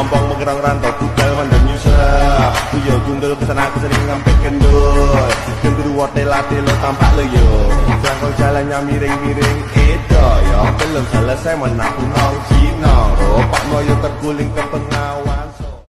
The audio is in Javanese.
ompong mengerang rantau budal mandang nyusah Yo gundul pesan aku sering ngampe kendul Gendruwo tela-telo tampak lo yo Jangkau jalannya miring-miring itu yo Belum selesai menakut nong Cina Ropak moyo terguling ke pengawal